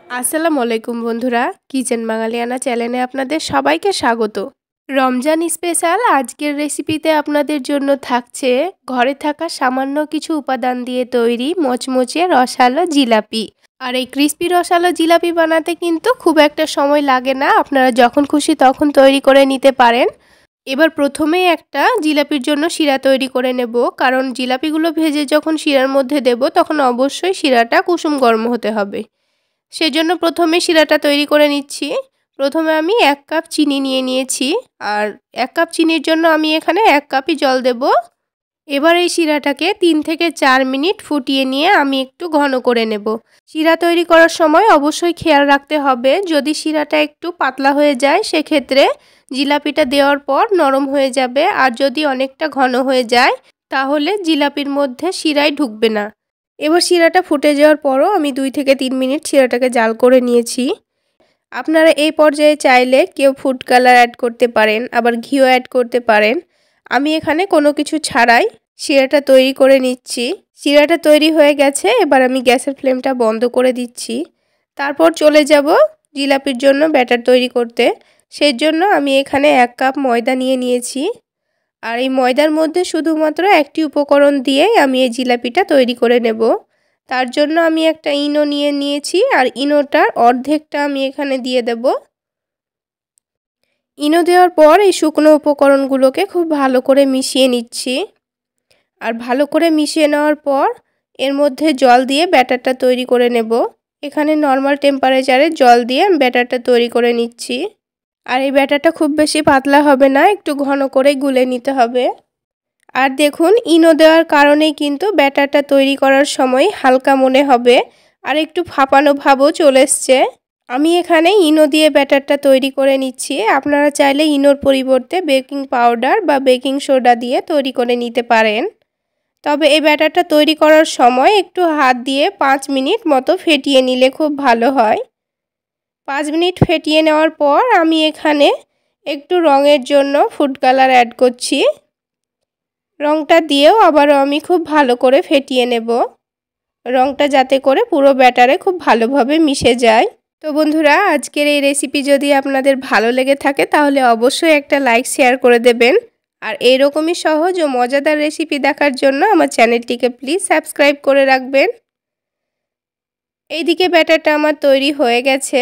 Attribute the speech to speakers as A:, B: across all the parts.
A: আসসালামু আলাইকুম বন্ধুরা, কিচেন বাঙালিয়ানা চ্যানেলে আপনাদের সবাইকে স্বাগত। রমজান স্পেশাল আজকের রেসিপিতে আপনাদের জন্য থাকছে ঘরে থাকা সামান্য কিছু উপাদান দিয়ে তৈরি মচমচে রসালো জিলাপি। আর এই ক্রিস্পি রসালো জিলাপি বানাতে কিন্তু খুব একটা সময় লাগে না, আপনারা যখন খুশি তখন তৈরি করে নিতে পারেন। এবার প্রথমেই একটা জিলাপির জন্য শিরা তৈরি করে নেব, কারণ জিলাপিগুলো ভেজে যখন শিরার মধ্যে দেব তখন অবশ্যই শিরাটা কুসুম গরম হতে হবে। সেজন্য প্রথমে শিরাটা তৈরি করে নিচ্ছি। প্রথমে আমি 1 কাপ চিনি নিয়ে নিয়েছি, আর 1 কাপ চিনির জন্য আমি এখানে 1 কাপই জল দেব। এবার এই শিরাটাকে 3 থেকে 4 মিনিট ফুটিয়ে নিয়ে আমি একটু ঘন করে নেব। শিরা তৈরি করার সময় অবশ্যই খেয়াল রাখতে হবে, যদি শিরাটা একটু পাতলা হয়ে যায় সেক্ষেত্রে জিলাপিটা দেওয়ার পর নরম হয়ে যাবে, আর যদি অনেকটা ঘন হয়ে যায় তাহলে জিলাপির মধ্যে শিরাই ঢুকবে না। এবার শিরাটা ফুটে যাওয়ার পরও আমি 2 থেকে 3 মিনিট শিরাটাকে জাল করে নিয়েছি। আপনারা এই পর্যায়ে চাইলে কেউ ফুড কালার অ্যাড করতে পারেন, আবার ঘিও অ্যাড করতে পারেন। আমি এখানে কোনো কিছু ছাড়াই শিরাটা তৈরি করে নিচ্ছি। শিরাটা তৈরি হয়ে গেছে, এবার আমি গ্যাসের ফ্লেমটা বন্ধ করে দিচ্ছি। তারপর চলে যাব জিলাপির জন্য ব্যাটার তৈরি করতে। সেই জন্য আমি এখানে 1 কাপ ময়দা নিয়ে নিয়েছি, আর এই ময়দার মধ্যে শুধুমাত্র একটি উপকরণ দিয়ে আমি এই জিলাপিটা তৈরি করে নেব। তার জন্য আমি একটা ইনো নিয়ে নিয়েছি, আর ইনোটার অর্ধেকটা আমি এখানে দিয়ে দেব। ইনো দেওয়ার পর এই শুকনো উপকরণগুলোকে খুব ভালো করে মিশিয়ে নিচ্ছি। আর ভালো করে মিশিয়ে নেওয়ার পর এর মধ্যে জল দিয়ে ব্যাটারটা তৈরি করে নেব। এখানে নর্মাল টেম্পারেচারে জল দিয়ে ব্যাটারটা তৈরি করে নিচ্ছি। আর এই ব্যাটারটা খুব বেশি পাতলা হবে না, একটু ঘন করে গুলে নিতে হবে। আর দেখুন, ইনো দেওয়ার কারণেই কিন্তু ব্যাটারটা তৈরি করার সময় হালকা মনে হবে, আর একটু ফাঁপানো ভাবও চলে এসছে। আমি এখানে ইনো দিয়ে ব্যাটারটা তৈরি করে নিচ্ছি। আপনারা চাইলে ইনোর পরিবর্তে বেকিং পাউডার বা বেকিং সোডা দিয়ে তৈরি করে নিতে পারেন। তবে এই ব্যাটারটা তৈরি করার সময় একটু হাত দিয়ে 5 মিনিট মতো ফেটিয়ে নিলে খুব ভালো হয়। 5 মিনিট ফেটিয়ে নেওয়ার পর আমি এখানে একটু রঙের জন্য ফুড কালার অ্যাড করছি। রঙটা দিয়েও আবারও আমি খুব ভালো করে ফেটিয়ে নেব, রঙটা যাতে করে পুরো ব্যাটারে খুব ভালোভাবে মিশে যায়। তো বন্ধুরা, আজকের এই রেসিপি যদি আপনাদের ভালো লেগে থাকে তাহলে অবশ্যই একটা লাইক শেয়ার করে দেবেন। আর এইরকমই সহজ ও মজাদার রেসিপি দেখার জন্য আমার চ্যানেলটিকে প্লিজ সাবস্ক্রাইব করে রাখবেন। এইদিকে ব্যাটারটা আমার তৈরি হয়ে গেছে।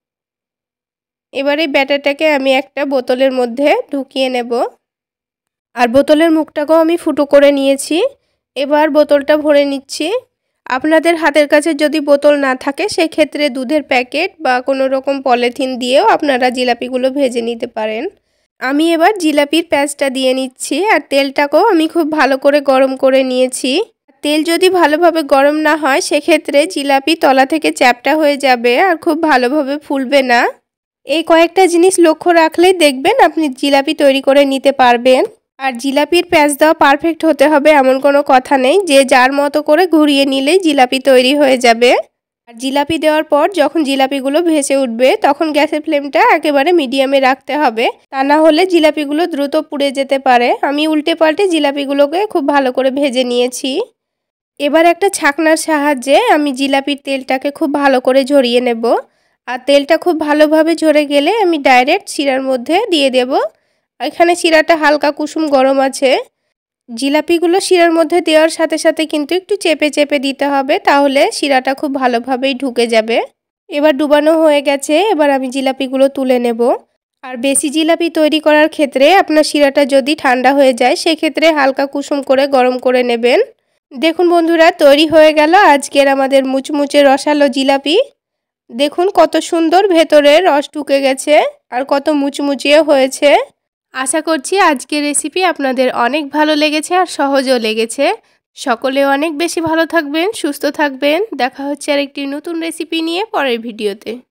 A: এবারে ব্যাটারটাকে আমি একটা বোতলের মধ্যে ঢুকিয়ে নেব, আর বোতলের মুখটাকেও আমি ফুটো করে নিয়েছি। এবার বোতলটা ভরে নিচ্ছি। আপনাদের হাতের কাছে যদি বোতল না থাকে সেক্ষেত্রে দুধের প্যাকেট বা কোনো রকম পলিথিন দিয়েও আপনারা জিলাপিগুলো ভেজে নিতে পারেন। আমি এবার জিলাপির প্যাঁচটা দিয়ে নিচ্ছি, আর তেলটাকেও আমি খুব ভালো করে গরম করে নিয়েছি। তেল যদি ভালোভাবে গরম না হয় সেক্ষেত্রে জিলাপি তলা থেকে চ্যাপ্টা হয়ে যাবে আর খুব ভালোভাবে ফুলবে না। এই কয়েকটা জিনিস লক্ষ্য রাখলেই দেখবেন আপনি জিলাপি তৈরি করে নিতে পারবেন। আর জিলাপির প্যাঁচ দেওয়া পারফেক্ট হতে হবে এমন কোনো কথা নেই, যে যার মতো করে ঘুরিয়ে নিলেই জিলাপি তৈরি হয়ে যাবে। আর জিলাপি দেওয়ার পর যখন জিলাপিগুলো ভেসে উঠবে তখন গ্যাসের ফ্লেমটা একেবারে মিডিয়ামে রাখতে হবে, তা না হলে জিলাপিগুলো দ্রুত পুড়ে যেতে পারে। আমি উল্টে পাল্টে জিলাপিগুলোকে খুব ভালো করে ভেজে নিয়েছি। এবার একটা ছাকনার সাহায্যে আমি জিলাপির তেলটাকে খুব ভালো করে ঝরিয়ে নেব। আর তেলটা খুব ভালোভাবে ঝরে গেলে আমি ডাইরেক্ট শিরার মধ্যে দিয়ে দেব। এখানে শিরাটা হালকা কুসুম গরম আছে। জিলাপিগুলো শিরার মধ্যে দেওয়ার সাথে সাথে কিন্তু একটু চেপে চেপে দিতে হবে, তাহলে শিরাটা খুব ভালোভাবেই ঢুকে যাবে। এবার ডুবানো হয়ে গেছে, এবার আমি জিলাপিগুলো তুলে নেব। আর বেশি জিলাপি তৈরি করার ক্ষেত্রে আপনার শিরাটা যদি ঠান্ডা হয়ে যায় সেক্ষেত্রে হালকা কুসুম করে গরম করে নেবেন। দেখুন বন্ধুরা, তৈরি হয়ে গেল আজকের আমাদের মুচমুচে রসালো জিলাপি। দেখুন কত সুন্দর ভেতরে রস ঢুকে গেছে আর কত মুচমুচিয়ে হয়েছে। আশা করছি আজকের রেসিপি আপনাদের অনেক ভালো লেগেছে আর সহজও লেগেছে। সকলে অনেক বেশি ভালো থাকবেন, সুস্থ থাকবেন। দেখা হচ্ছে আরেকটি নতুন রেসিপি নিয়ে পরের ভিডিওতে।